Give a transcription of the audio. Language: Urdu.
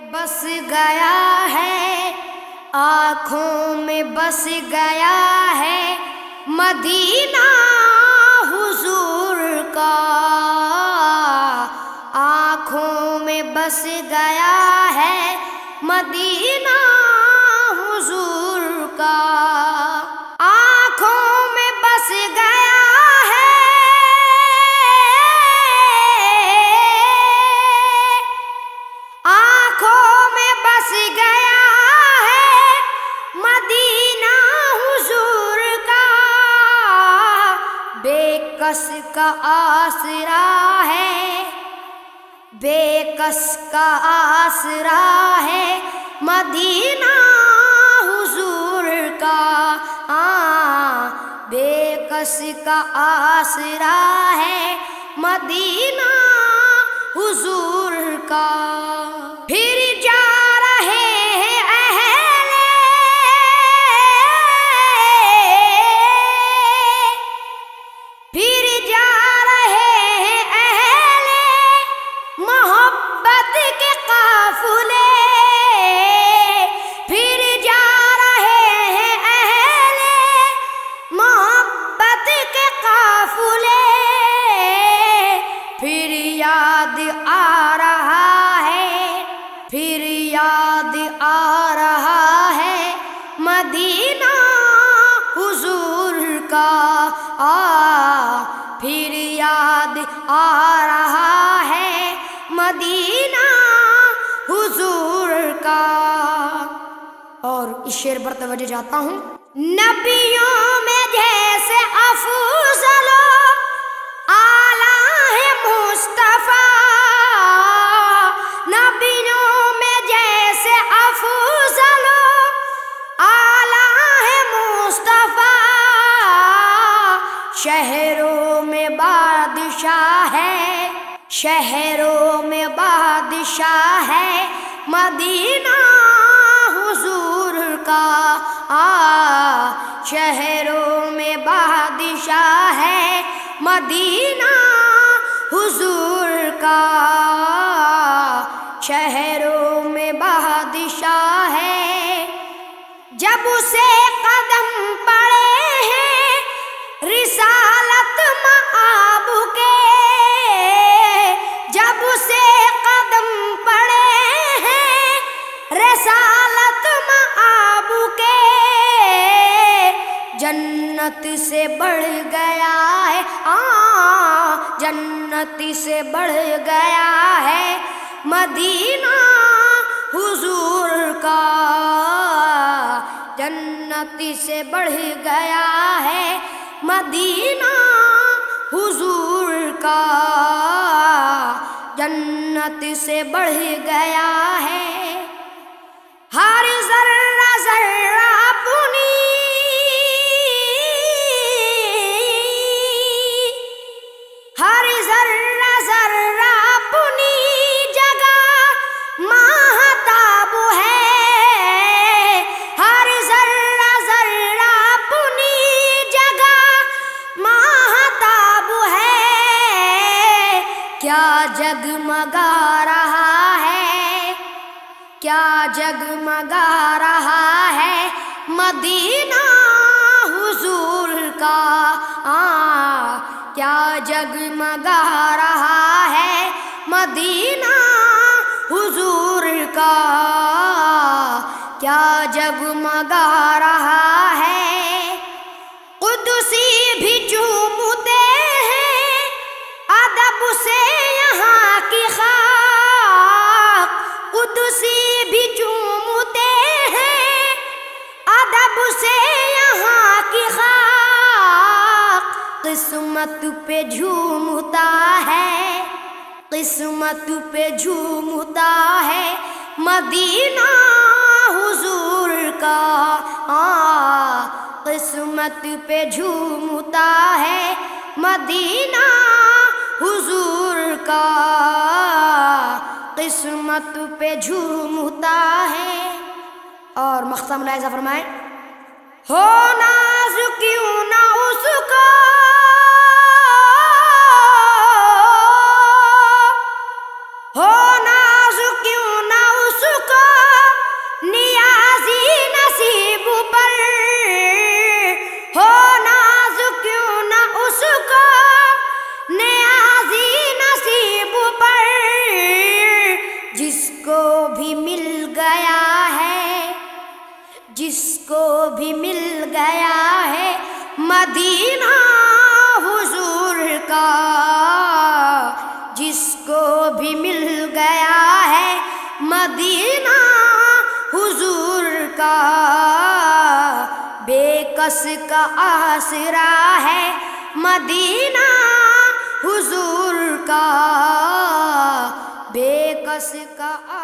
بس گیا ہے، آنکھوں میں بس گیا ہے مدینہ حضور کا، آنکھوں میں بس گیا ہے مدینہ حضور کا، آنکھوں میں بس گیا ہے، آنکھوں میں بس گیا ہے مدینہ حضور کا، بے کس کا آسرا ہے، بے کس کا آسرا ہے مدینہ حضور کا، بے کس کا آسرا ہے مدینہ حضور کا، پھر جا رہے ہیں اہل، پھر جا رہے ہیں اہل محبت کے قافلے، پھر جا رہے ہیں اہل محبت کے قافلے، پھر یاد آ رہا ہے، پھر یاد آ رہا ہے مدینہ حضور کا، پھر یاد آ رہا ہے مدینہ حضور کا۔ اور اس شعر پر توجہ چاہتا ہوں، نبیوں میں جیسے افضل اعلیٰ ہے مصطفیٰ، نبیوں میں جیسے افضل اعلیٰ ہے مصطفیٰ، شہروں میں بادشاہ ہے، شہروں میں بادشاہ ہے مدینہ حضور کا، شہروں میں بادشاہ ہے مدینہ حضور کا، شہروں میں بادشاہ ہے، جب اسے قدم پڑے ہیں رسالت مآب کے، جب اسے قدم پڑے ہیں رسالت مآب کے، جنت سے بڑھ گیا ہے، جنت سے بڑھ گیا ہے مدینہ حضور کا، جنت سے بڑھ گیا ہے مدینہ حضور کا، جنت سے بڑھ گیا ہے، ہر ذرہ ذرہ اپنی ہر ذرہ ذرہ اپنی جگہ ماہتاب ہے، ہر ذرہ ذرہ اپنی جگہ ماہتاب ہے، کیا جگمگا رہا ہے، کیا جگمگا رہا ہے مدینہ حضور کا، کیا جگمگا رہا ہے مدینہ حضور کا، کیا جگمگا رہا ہے، قدسی بھی چومتے ہیں ادب سے یہاں کی خاک، قدسی بھی چومتے ہیں ادب سے یہاں کی خاک، قسمت پہ جھومتا ہے، قسمت پہ جھومتا ہے مدینہ حضور کا، قسمت پہ جھومتا ہے مدینہ حضور کا، قسمت پہ جھومتا ہے۔ اور مقصد ملاحظہ فرمائیں، ہو ناز کیوں نہ اس کو، ہو ناز کیوں نہ اس کس کا آسرا ہے مدینہ حضور کا، بے کس کا